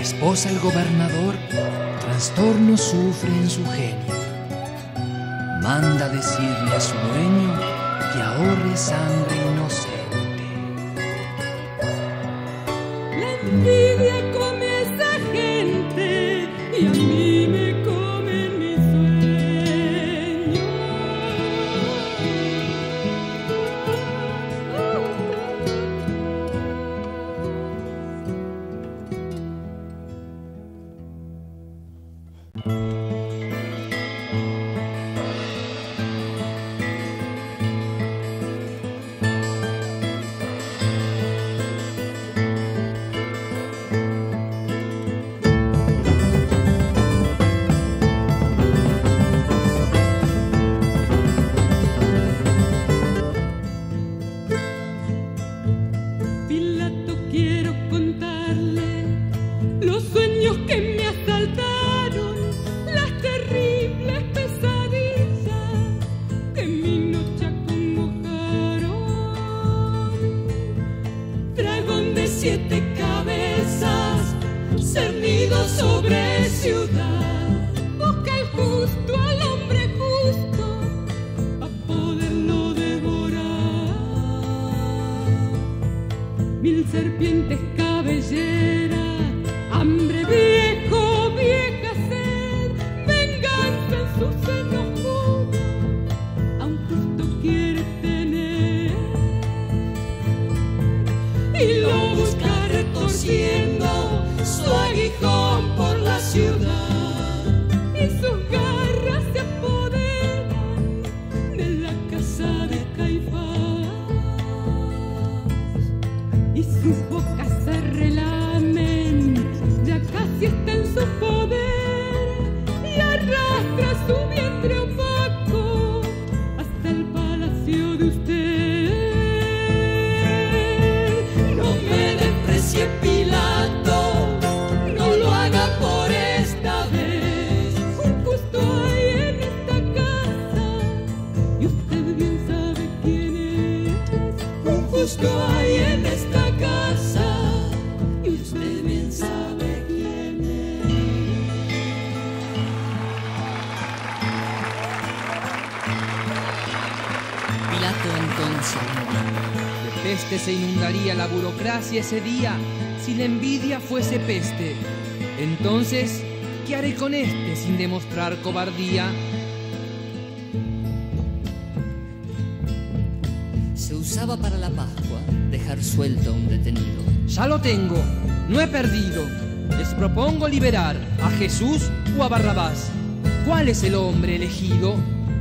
esposa el gobernador trastorno sufre en su genio. Manda decirle a su dueño que ahorre sangre inocente. La envidia come a esa gente y a mí me comen mis sueños. Pilato, quiero contarle los sueños que me asaltaron, las terribles pesadillas que mi noche acongojaron. Dragón de 7 cabezas, cernido sobre ciudad, busca el justo al hombre justo a poderlo devorar. 1000 serpientes cabelleras, hambre, viejo, vieja sed, venganza en su seno oscuro, a un justo quiere tener. Y lo busca retorciendo su aguijón por la ciudad, y sus garras se apoderan de la casa de Caifás, y sus bocas se relamen, ya casi está en su poder, y arrastra su vientre opaco hasta el palacio de usted. No me desprecie, Pilato, no lo haga por esta vez. Un justo hay en esta casa y usted bien sabe quién es. Un justo hay en esta casa y usted bien sabe quién es. Pilato entonces De peste se inundaría la burocracia ese día si la envidia fuese peste. Entonces, ¿qué haré con este sin demostrar cobardía? se usaba para la Pascua dejar suelto a un detenido. Ya lo tengo, no he perdido. Les propongo liberar a Jesús o a Barrabás. ¿Cuál es el hombre elegido?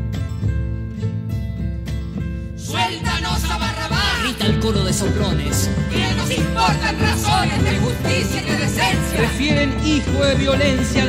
¡Suéltanos a Barrabás! Grita el coro de soplones. ¿Qué nos importan razones de justicia y de decencia? Prefieren hijo de violencia